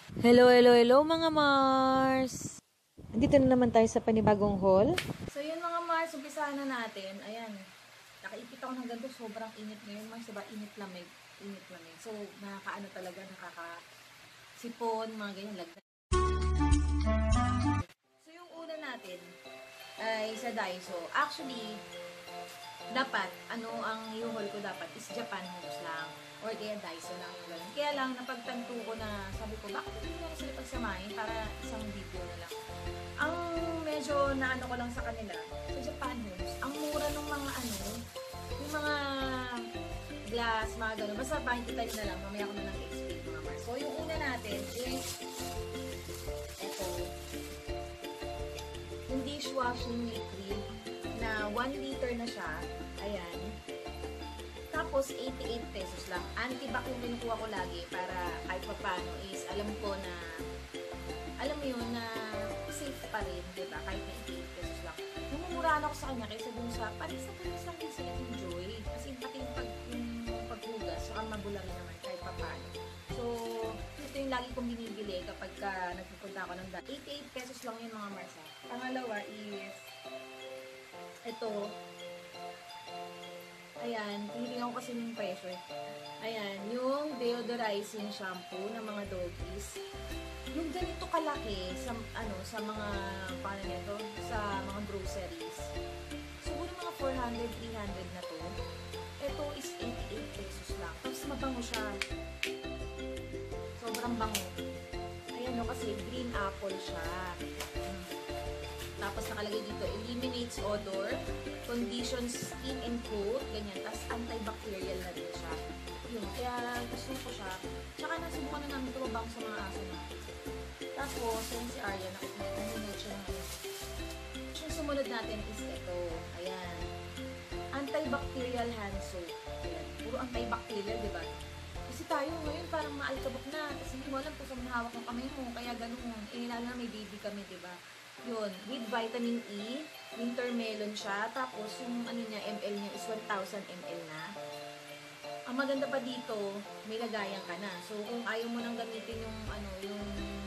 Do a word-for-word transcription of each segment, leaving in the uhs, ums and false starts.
Hello, hello, hello mga Mars! Dito na naman tayo sa panibagong haul. So yun mga Mars, umpisahan na natin. Ayan, nakaipit ako ng ganito. Sobrang init ngayon. Mars, diba? Init lamig. Init lamig. So, nakakaano talaga, nakakasipon, mga ganyan. Lagdag. So yung una natin ay sa Daiso. Actually, dapat, ano ang yung haul ko dapat is Japan Homes lang. Or kaya Daiso lang yung ganun. Kaya lang, napagtanto ko na, sabi ko, bakit hindi lang sila pagsamahin para isang video na lang. Ang medyo naano ko lang sa kanila, sa Japan Homes, ang mura ng mga ano, yung mga glass, mga ganun. Basta pakikita nyo na lang, mamaya ko na lang i-explain mga Mars. So, yung una natin is, eto, yung dishwashing liquid na one liter na siya. Ayan. Tapos, eighty-eight pesos lang. Antibac yung kinukuha ko lagi para kahit pa paano is alam ko na, alam mo yun, na safe pa rin, diba? Kahit na eighty-eight pesos lang. Namumurahan ako sa kanya kaysa dun sa, parang sa panis lang din sila enjoy. Kasi pati yung, pag, yung paghugas, saka mabula rin naman kahit pa paano. So, ito yung lagi kong binibili kapag ka nagpupunta ako ng dati. eighty-eight pesos lang yun mga Marsa. Pangalawa is, ito, ayan, tinitingnan ko kasi yung presyo. Ayan, yung deodorizing shampoo ng mga doggies. Yung ganito kalaki sa ano sa mga paano nito, sa mga groceries. Siguro mga four hundred, three hundred na to. Ito is eighty-eight pesos lang. Tapos mabango siya. Sobrang bango. Ayan no, kasi green apple siya. Hmm. Tapos nakalagay dito, eliminates odor, conditions skin and coat, ganyan. Tapos antibacterial na rin siya. Yun, kaya gusto ko siya. Tsaka nasubukan na namin ito mabang sa mga aso na. Tapos, yun si Arya, nakikinig siya ng ano. Yung sumunod natin is ito. Ayan. Antibacterial hand soap. Ayan. Puro antibacterial, di ba? Kasi tayo ngayon parang maalkabok na. Kasi hindi mo alam kung saan nahawak ng kamay mo. Kaya ganun. Eh, lalo na may baby kami, di ba? Yun, with vitamin E, winter melon siya, tapos yung ano niya, ml niya is one thousand milliliters na. Ang maganda pa dito, may lagayan ka na. So, kung ayaw mo nang gamitin yung ano, yung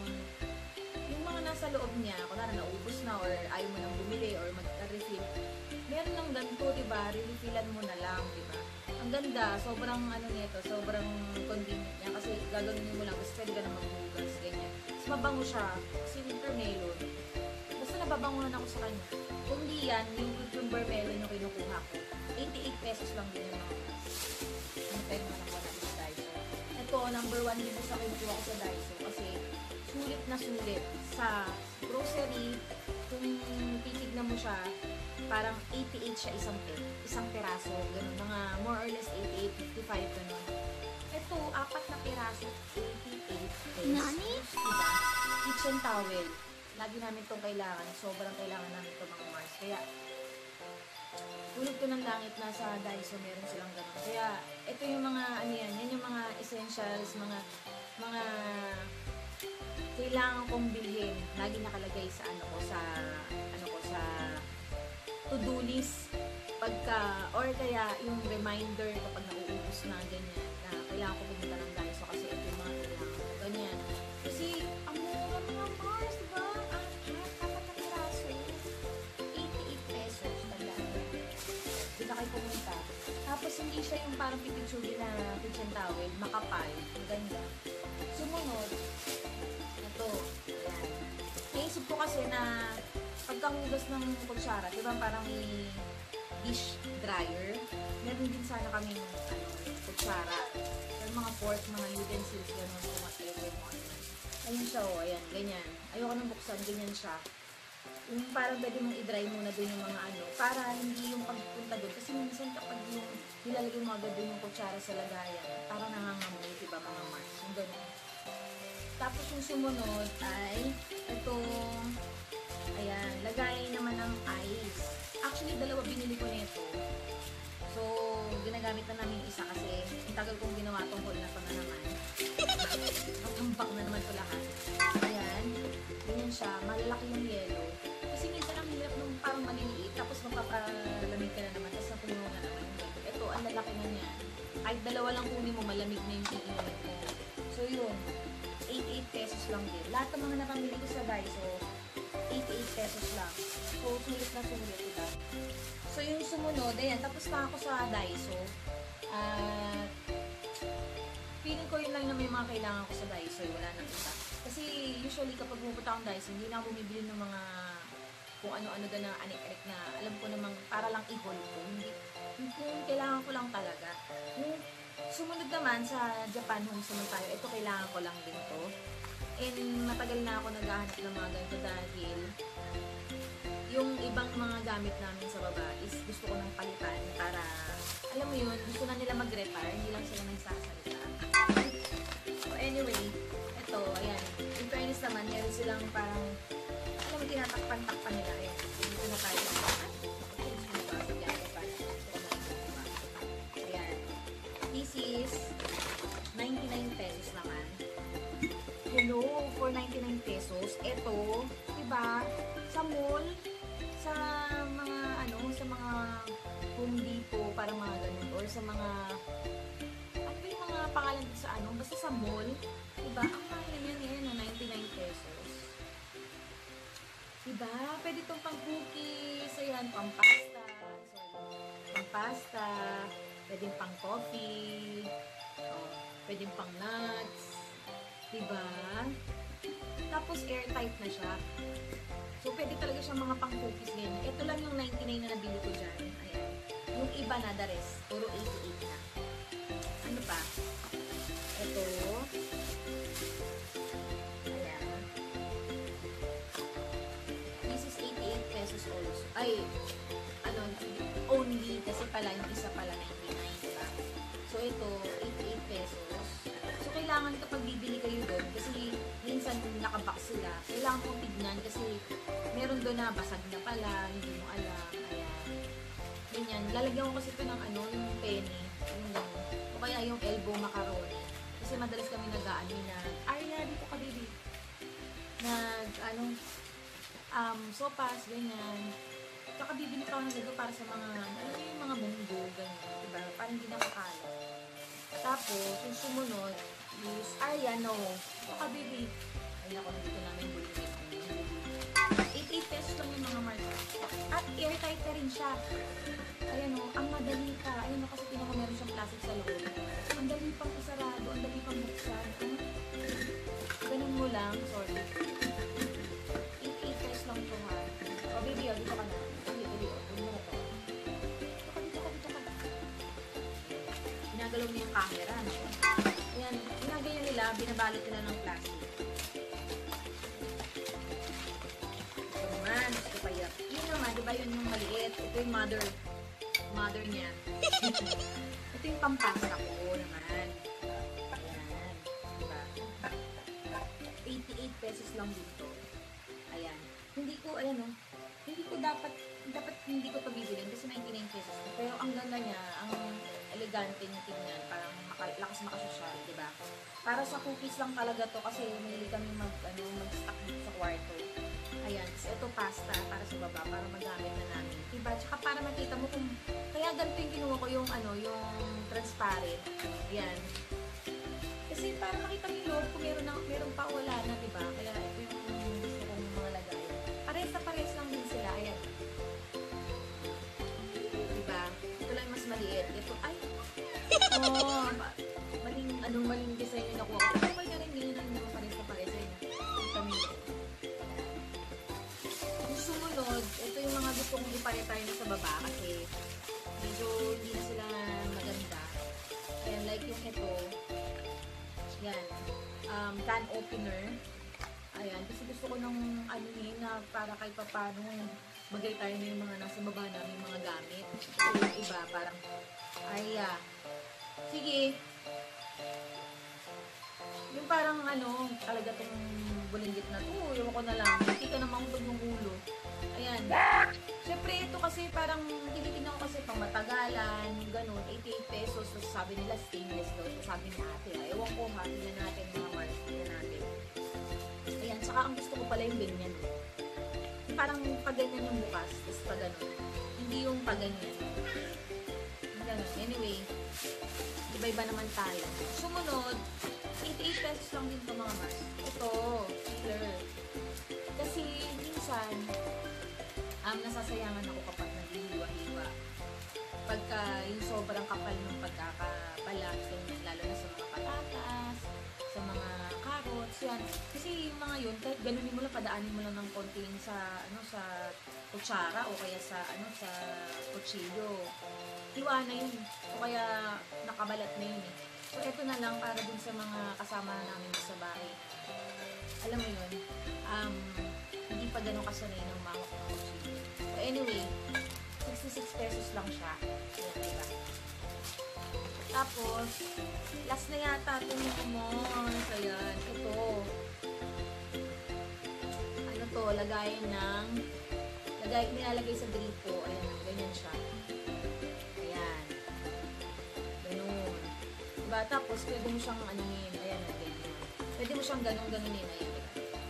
yung mga nasa loob niya, kung na naubos na or ayaw mo nang bumili or mag-refill, meron lang ganito, diba? Refillan mo na lang, diba? Ang ganda, sobrang ano nito, sobrang convenient niya kasi gagawin mo lang, kasi pwede ka na maghugas, ganyan. Mas mabango siya, kasi winter melon. Basta nababangunan ako sa kanya. Kung di yan, yung cucumber melon yung kinukuha ko. eighty-eight pesos lang din yung mga price. Ano tayo naman ako natin sa Daiso. Ito, number one dito sa kinukuha ko sa Daiso. Kasi sulit na sulit. Sa grocery, kung titignan mo siya, parang eighty-eight siya isang pet. Isang peraso. Ganun. Mga more or less eighty-eight, fifty-five, ganun. Ito, apat na peraso, eighty-eight pesos. Nani? Diba? Kitchen towel. Lagi namin itong kailangan. Sobrang kailangan namin ito mga Mars. Kaya, tulog ko ng langit na sa Daiso, meron silang ganun. Kaya, ito yung mga, ano yan, yan yung mga essentials, mga, mga kailangan kong bilhin. Lagi nakalagay sa ano ko, sa, ano ko, sa to-do list. Pagka, or kaya yung reminder kapag nauubos na, ganyan, na kailangan ko pumunta ng Daiso kasi ito yung mga kailangan ko, ganyan. Kasi, ang mura mga Mars, diba? Pumunta. Tapos hindi siya yung parang pipitsuli na kitchen towel, makapal, maganda. Sumunod, ito, ayan. Naisip ko kasi na pagkahugas ng kutsara, di ba parang may dish dryer, meron din sana kami ano, kutsara. Yung mga fork, mga utensils, gano'n, kung whatever mo. Ayun siya, o, ayan, ganyan. Ayoko nang buksan, ganyan siya. Yung parang pwede mong i-dry muna doon yung mga ano, para hindi yung pagpunta doon. Kasi minsan kapag yung nilalagay mo agad doon yung kutsara sa lagayan, parang nangangamoy, diba mga Mars? Yung gano'n. Tapos yung sumunod ay itong, ayan, lagay naman ng ice. Actually, dalawa binili ko nito. So, ginagamit na namin isa kasi yung tagal kong ginawa tungkol na pa na naman. Matambak na naman ito lahat. Ayan, ganyan siya. Malalaki yung yellow. Kasi minsan ang hirap nung parang maliliit, tapos mapapalamig ka na naman, tapos napuno na naman yung yellow. Ito, ang lalaki na niya. Kahit dalawa lang kunin mo, malamig na yung iinit mo. So, yun. eighty-eight pesos pesos lang din. Lahat ng mga napamili ko sa Daiso, eighty-eight pesos lang. So, sulit na sulit, diba? So, yung sumunod, ayan, tapos na ako sa Daiso. At, uh, feeling ko yun lang na may mga kailangan ko sa Daiso, wala nang iba. Kasi, usually, kapag pupunta akong Daiso, hindi na ako bumibili ng mga kung ano-ano na na anik-anik na alam ko namang para lang i-haul ko. Hindi, kung kailangan ko lang talaga. Yung sumunod naman sa Japan Home naman tayo, ito kailangan ko lang din to. And matagal na ako naghahanap ng mga ganito dahil yung ibang mga gamit namin sa baba is gusto ko nang palitan para, alam mo yun, gusto na nila mag-retire, hindi lang sila nagsasalita. So anyway, ito, ayan, in fairness naman, meron silang parang, alam mo, tinatakpan-takpan nila, ayan, dito na tayo. Ayan, this is ninety-nine pesos naman. Hello, for ninety-nine pesos. Ito, diba, sa mall, sa mga, ano, sa mga Home Depot, parang mga ganun, or sa mga, ano ba yung mga pangalan dito sa ano, basta sa mall, diba, ang mahal yan yan, na ninety-nine pesos. Diba, pwede itong pang cookies, ayan, pang pasta, sorry, pang pasta, pwede pang coffee, oh, pwede pang nuts, diba? Tapos airtight na siya. So, pwede talaga siyang mga pang-cookies din. Ito lang yung ninety-nine na nabili ko dyan. Ayan. Yung iba na, the rest, puro eighty-eight na. Ano pa? Ito. Ayan. This is eighty-eight pesos also. Ay, ano, only. Kasi pala, yung isa pala ninety-nine, diba? So, ito, eighty-eight pesos. So, kailangan kapag bibili kayo doon, kasi minsan nakabox sila, kailangan kong tignan kasi meron doon na basag na pala, hindi mo alam, ayan. Ganyan. Lalagyan ko kasi ito ng ano, yung penny, yung gano'n. O kaya yung elbow macaroni. Kasi madalas kami nag-ano na, Arya, dito ka baby. Nag, ano, um, sopas, ganyan. Saka bibili pa ako ng gano'n para sa mga, ano yung mga munggo, ganyan, diba? Parang hindi nakakala. Tapos, yung sumunod is, Arya, no. Baka, baby. Ayun ako, nandito namin bulitin. eighty-eight pesos lang yung mga marka. At airtight na rin siya. Ayan o, ang madali ka. Ayan o, kasi tinan ko meron siyang plastic sa loob. Ang dali pang isarado, ang dali pang buksan. Ano? Ganun mo lang, sorry. eighty-eight pesos lang ito ha. O, baby, o, dito ka na. Dito, dito, dito mo na to. Dito ka, dito ka, dito ka. Ginagalaw mo yung camera, no? Ayan, ginagayan nila, binabalot nila ng plastic. Ito naman, gusto pa yan. Yun naman, diba yun yung maliit? Ito yung mother, mother niya. Ito yung pampasta ko naman. Ayan, diba? eighty-eight pesos lang dito. Ayan. Hindi ko, ayan o, hindi ko dapat, dapat hindi ko ito bibilin kasi ninety-nine pesos. Pero ang ganda niya, ang elegante niya tingnan, parang lakas makasosyal, diba? Para sa cookies lang talaga to kasi may kami mag, ano, mag-stock dito sa kwarto. Ayan, so ito pasta para sa baba, para magamit na namin. Diba? Tsaka para makita mo kung, kaya ganito yung kinuha ko yung, ano, yung transparent. Ayan. Kasi para makita mo yung loob kung meron, na, meron pa wala na, diba? Kaya ito yung gusto kong mga lagay. Pares na pares lang din sila. Ayan. Diba? Ito lang mas maliit. Ito, ay! Oh, maling, anong maling design yung nakuha ko. Okay na rin yun, yung pares na pares. Ayan. Yung pamilya. Yung sumunod, ito yung mga gusto kong iparetire na sa baba kasi medyo hindi na sila maganda. Ayan, like yung ito. Yan. Um, can opener. Ayan. Kasi gusto ko ng ano yun na para kahit pa paano mag-retire na yung mga nasa baba namin mga gamit. So, yung iba parang ay ah. Sige. Yung parang ano, talaga itong bulinggit na to. Ewan ko na lang. Hindi ka naman pag ng ulo. Ayan. Siyempre, ito kasi parang tinitingnan ko kasi pang matagalan, ganun, eighty-eight pesos. So, sabi nila stainless daw. So, sabi ni ate, ewan ko ha, tingnan natin mga Mars, tingnan natin. Ayan, saka ang gusto ko pala yung ganyan. Yung parang pag ganyan yung bukas, is pag ganun. Hindi yung pag ganyan. Ganun. Anyway, iba-iba naman tayo. Sumunod, eighty-eight pesos lang din to mga Mars. Ito, filler. Kasi minsan, um, nasasayangan ako kapag naghihiwa-hiwa. Pagka yung sobrang kapal ng pagkakabalat, lalo na sa mga patatas, sa mga carrots, yan. Kasi yung mga yun, kahit ganunin mo lang, padaanin mo lang ng konting sa, ano, sa kutsara o kaya sa, ano, sa kutsilyo. Hiwa na yun. O kaya nakabalat na yun eh. So, eto na lang para dun sa mga kasama namin sa bahay. Alam mo yun, um, hindi pa ganun kasanay ng mahok ng kutsilyo. So, anyway, sixty-six pesos lang siya. Ayan, diba? Tapos, last na yata ito mo. Ayan, ito. Ano to, lagayin ng, lagay, nilalagay sa gripo. Ayan, ganyan siya. Ayan. Ganun. Diba? Tapos, pwede mo siyang anuhin. Ayan, ganyan. Pwede mo siyang ganun-ganunin. Ayan, diba?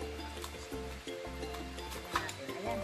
Ayan natin. Ayan.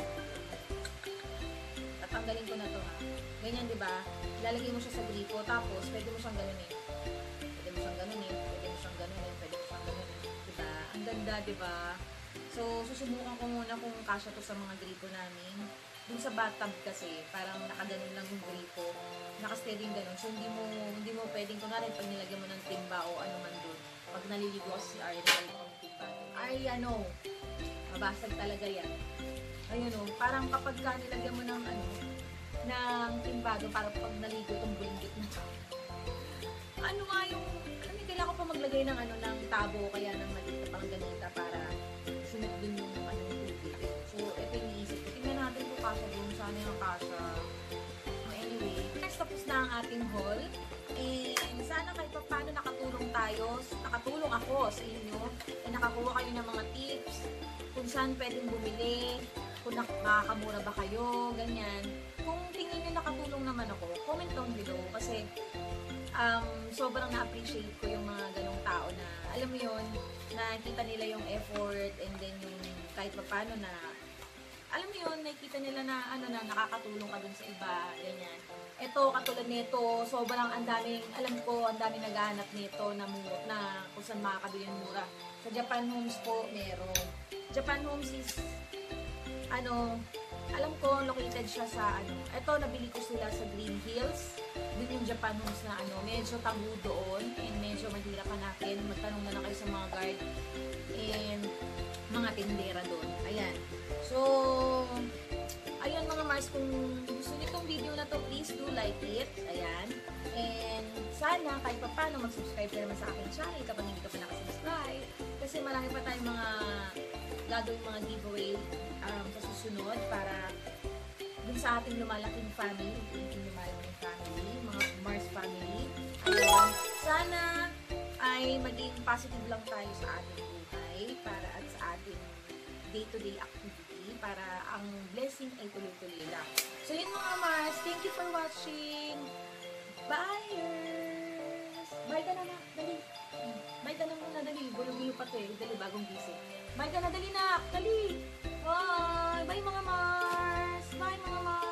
Tatanggalin ko na to ha. Ganyan, diba? Ilalagay mo siya sa gripo. Tapos, pwede mo siyang ganunin. Pwede mo siyang ganunin. Pwede mo siyang ganunin. Pwede mo siyang ganunin. Diba? Ang ganda, diba? So, susubukan ko muna kung kasya to sa mga gripo namin. Dun sa bathtub kasi, parang nakaganon lang yung gripo. Nakasteady yung ganon. So, hindi mo, hindi mo pwedeng, kung narin, pag nilagyan mo ng timba o ano man dun, pag naliligo kasi si Ari, nilagyan mo ng timba. Ay, ano, mabasag talaga yan. Ayun o, parang kapag ka nilagyan mo ng ano, ng timbado para pag naligo itong bulinggit na to. Ano nga yung, alam mo, kailangan ko pa maglagay ng ano, ng tabo kaya ng maliit na pangganita para sunod dun yung ano, tubig. So, ito yung iisip ko. Tingnan natin kung kasha dun. Sana yung kasha. So, anyway, next tapos na ang ating haul. And sana kahit pa paano nakatulong tayo, nakatulong ako sa inyo, and nakakuha kayo ng mga tips kung saan pwedeng bumili, kung makakamura ba kayo, ganyan. Kung tingin nyo nakatulong naman ako, comment down below kasi um, sobrang na-appreciate ko yung mga ganong tao na, alam mo yun, nakita nila yung effort and then yung kahit pa paano na, alam mo yun, nakikita nila na, ano na, nakakatulong ka dun sa iba, ganyan. Ito, katulad nito, sobrang ang daming, alam ko, ang daming naghahanap nito na, na kung saan makakabili ng mura. Sa Japan Homes po, meron. Japan Homes is, ano, alam ko, located siya sa, ano, ito, nabili ko sila sa Green Hills. Doon yung Japan Homes na, ano, medyo tabu doon, and medyo mahirap hanapin. Magtanong na lang kayo sa mga guard and mga tindera doon. Ayan. So, ayun mga Mars, kung gusto niyo itong video na to, please do like it. Ayan. And sana, kahit pa paano, mag-subscribe ka naman sa aking channel kapag hindi ka pa nakasubscribe. Kasi marami pa tayong mga gagawin mga giveaway um, sa susunod para dun sa ating lumalaking family, ating lumalaking family, mga Mars family. Ayan. Sana ay maging positive lang tayo sa ating buhay para at sa ating day-to-day activity para ang blessing ay tuloy-tuloy lang. So yun mga Mars, thank you for watching. Bye-ers! Bye ka na na, dali. Bye ka na muna, dali. Gulo-gulo pa to eh, dali bagong gising. Bye ka na, dali na, dali. Bye! Bye mga Mars! Bye mga Mars!